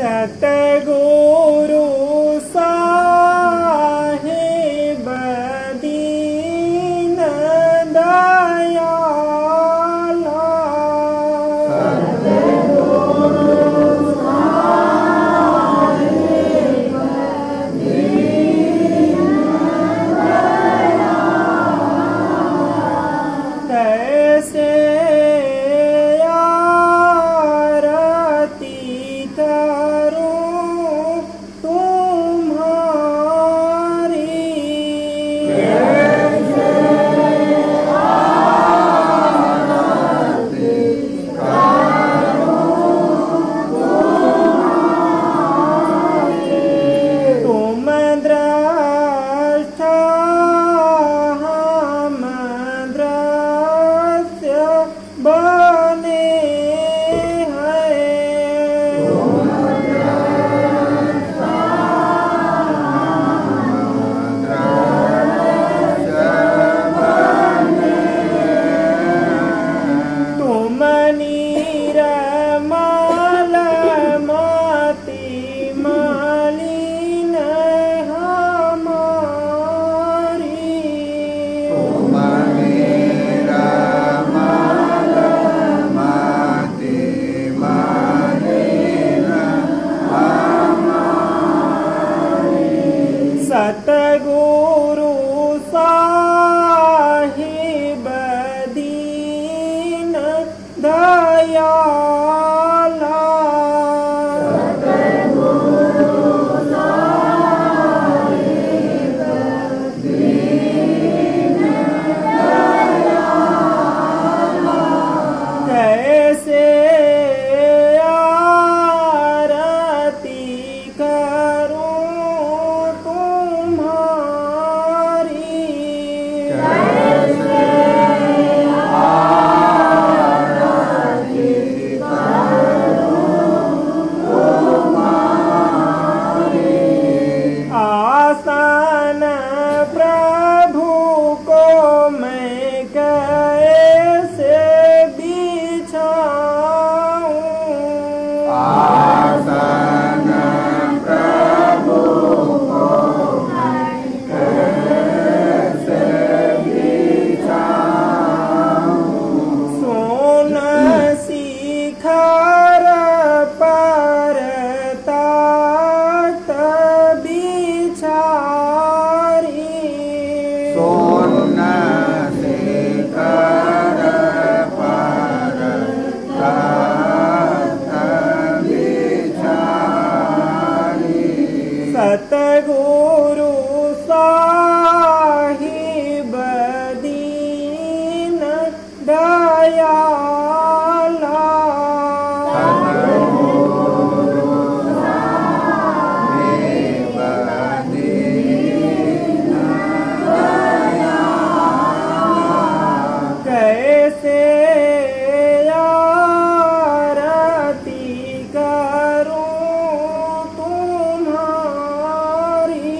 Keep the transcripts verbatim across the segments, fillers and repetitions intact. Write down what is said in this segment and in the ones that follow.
सतगुरु साहिब दीन दयाला। सतगुरु साहिब दीन दयाला। तैसे सतगुरु साहिब दीन दयाला। सतगुरु साहिब दीन दयाला। कैसे आरती करूं प्रभु को मैं कैसे बिछाऊं। आसन प्रभु को मैं कैसे बिछाऊं। सोन शिखर पर तख्त बिछा। सोन शिखर पर तख्त बिछाई। सतगुरु साहिब दीन दयाला। सतगुरु साहिब दीन कैसे आरती करूं तुम्हारी।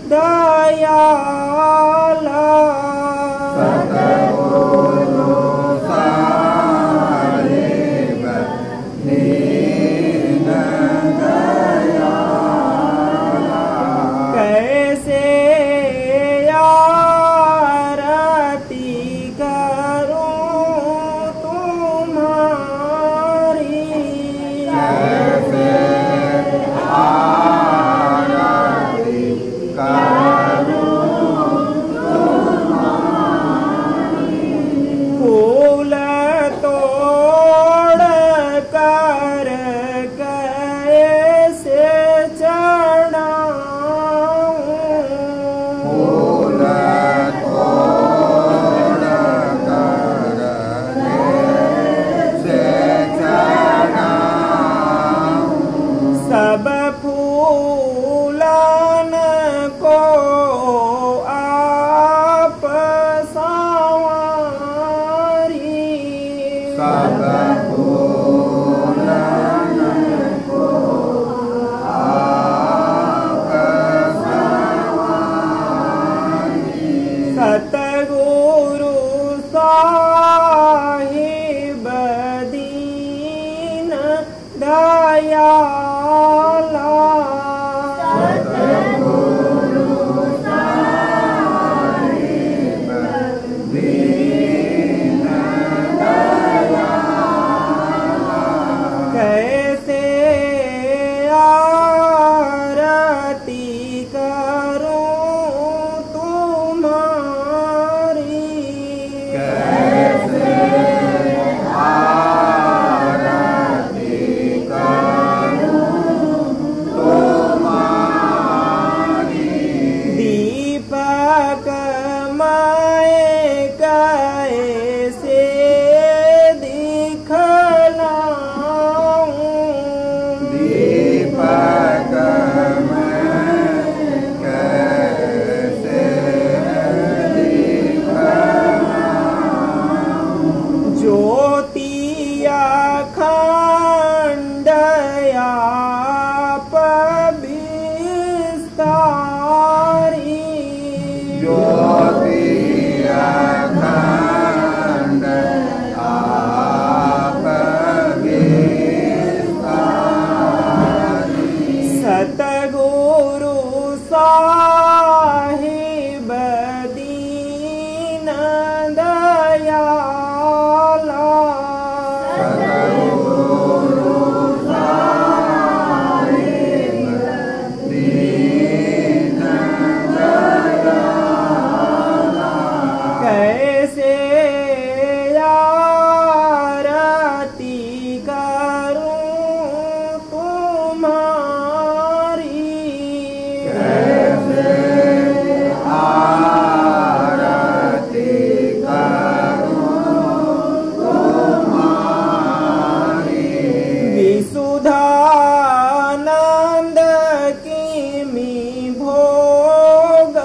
दयाला सतगुरु साहिब दीन दयाला कैसे आरती करूं तुम्हारी कैसे आरती करूं तुम्हारी फूल तोड़ कर कैसे चढ़ाऊं फूल तोड़ कर कैसे चढ़ाऊं सब फूलन को आप संवारी सब फूलन को आप संवारी सतगुरु साहिब दीन दयाला सतगुरु साहिब दीन दयाला कैसे आरती करूं तुम्हारी कैसे आरती करूं तुम्हारी दीपक मैं कैसे दिखलाऊं दीपक मैं कैसे दिखलाऊं ज्योति अखंड आप विस्तारी ज्योति अखंड आप विस्तारी सतगुरु साहिब दीन दयाला सतगुरु साहिब दीन दयाला कैसे आरती करूं तुम्हारी कैसे आरती करूं तुम्हारी विशुद्धानंद की मी भोग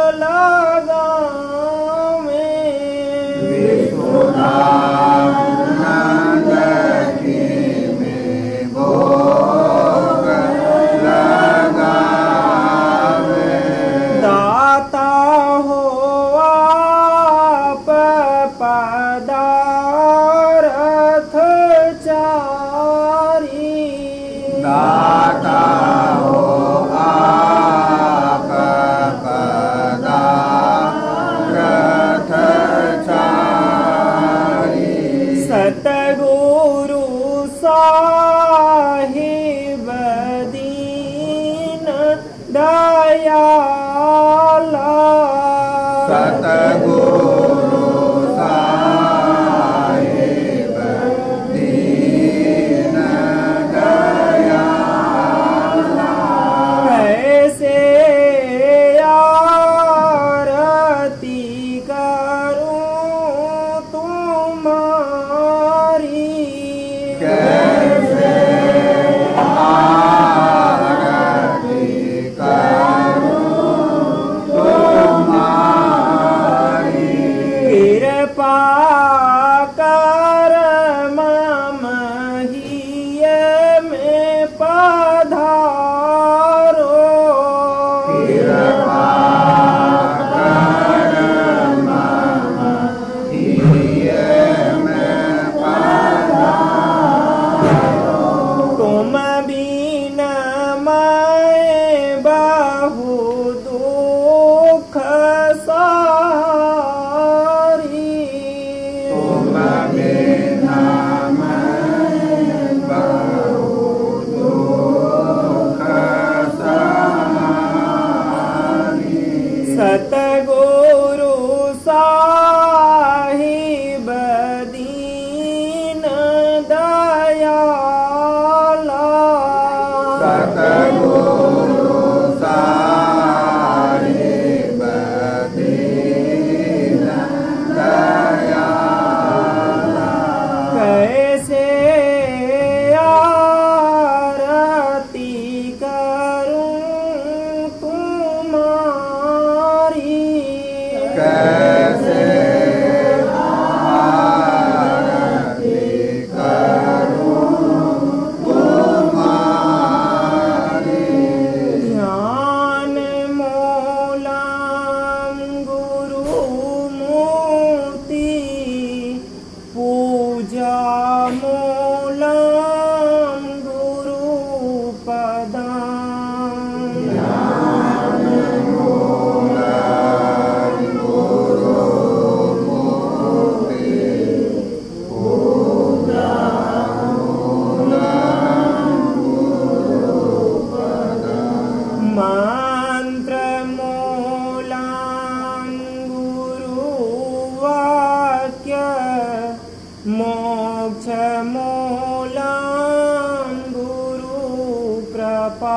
लगावे विशुद्धानंद की में भोग लगावे दाता हो आप पदार्थ चारी दाता हो आप पदार्थ चारी सतगुरु साहिब दीन दयाला सतगुरु साहिब दीन दयाला कैसे आरती करूं तुम्हारी कैसे आरती करूं मन्त्रमूलं गुरुवाक्य मोक्षमूलं गुरुकृपा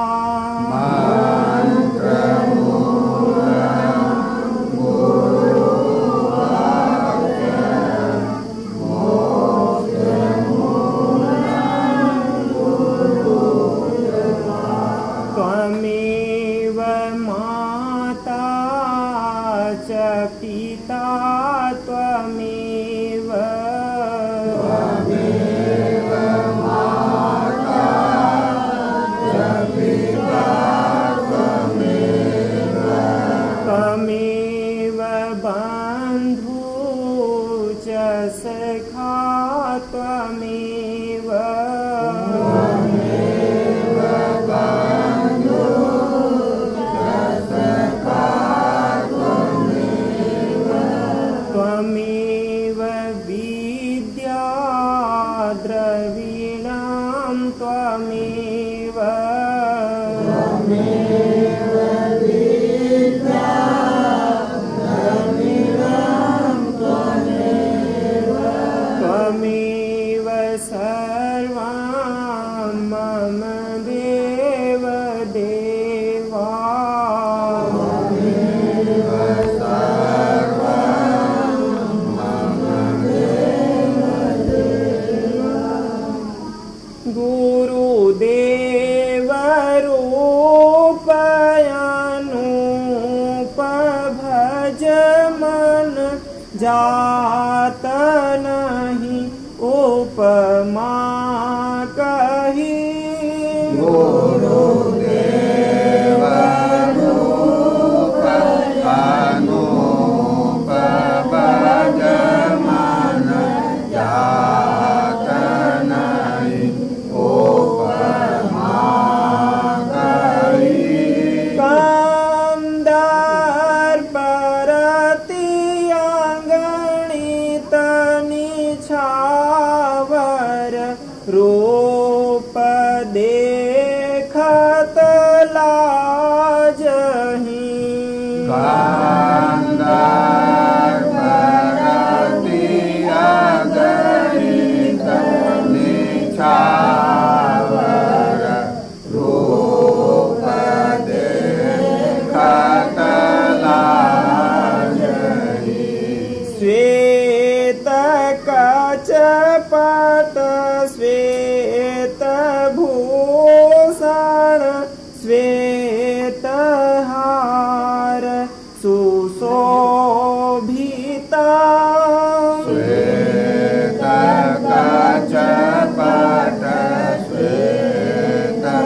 त्वमेव माता च पिता त्वमेव त्वमेव माता च पिता त्वमेव त्वमेव बन्धु च सखा त्वमेव त्वमेव बन्धु च सखा त्वमेव त्वमेव विद्या द्रविणं त्वमेव त्वमेव विद्या द्रविणं त्वमेव त्वमेव सर्वं मम देव देवा त्वमेव सर्वं मम देव देवा गुरुदेव रूपयानुप भज मन जात नहीं उपमा कही गुरुदेव रूप अनूप भज मन जात नहीं उपमा कही कामदार परति अगणित निछावर रूप देखत लाजही कांदार परति अगणित निछावर रूप देखत लाजही श्वेत कचपट श्वेत भूषण श्वेत हार सुशोभिता श्वेत कचपट श्वेत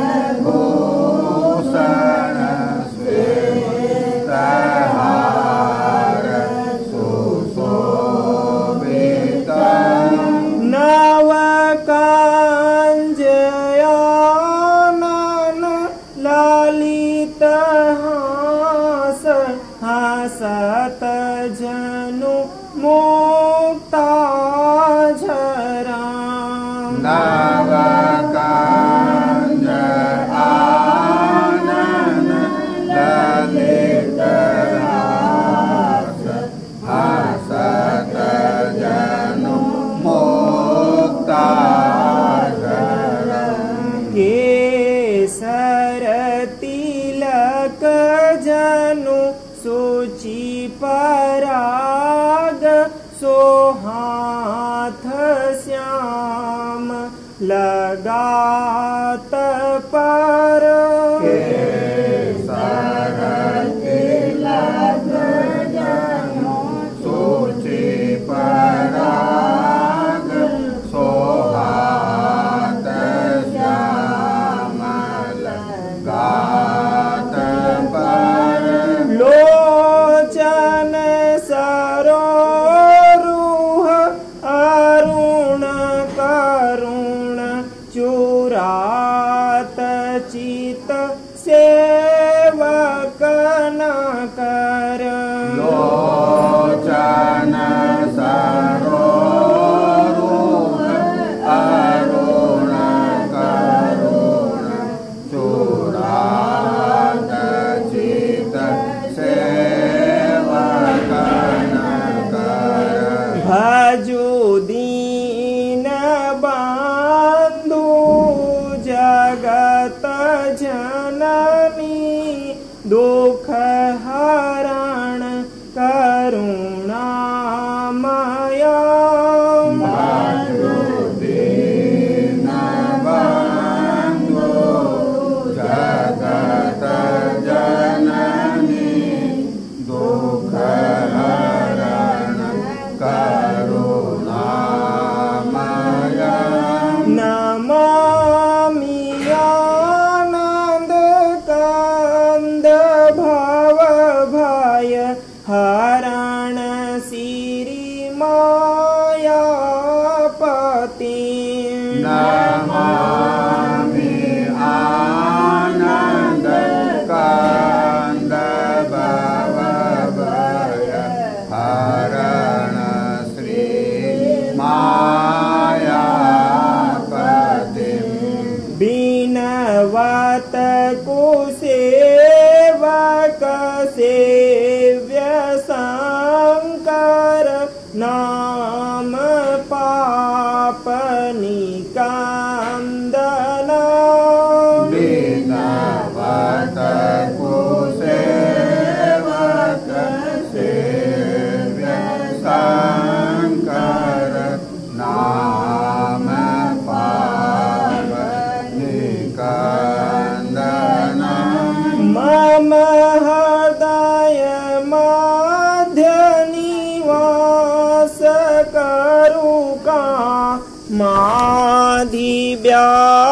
भूषण श्वेत हार सुशोभिता नव कांजयानन ललित हास हासत जनु मुक्ता झरा नव कांज आनन ललित हास हासत जनु मुक्ता झरा केसर तिलक जनु सूचि पराग सोहाथ श्याम लगात पर केसर तिलक जनु सूचि पराग सोहात श्याम लगात पर लोचन सरोरुह अरुण करुण चुरात चित सेवक न कर लोचन सरोरुह अरुण करुण चुरात दुख हरण करुणामय दीनबन्धो जगत जननी दुख हरण करुणामय नमामि आनन्द कंद भव भय हरण श्री मायापति नमामि आनन्द कंद भव भय हरण श्री मायापति बिनवत कुसेवक सेव्य शंकर नाम पाप निकंदन बिनवत कुसेवक सेव्य शंकर नाम पाप निकंदन मम हृदय मध्य निवास करुका माधि व्या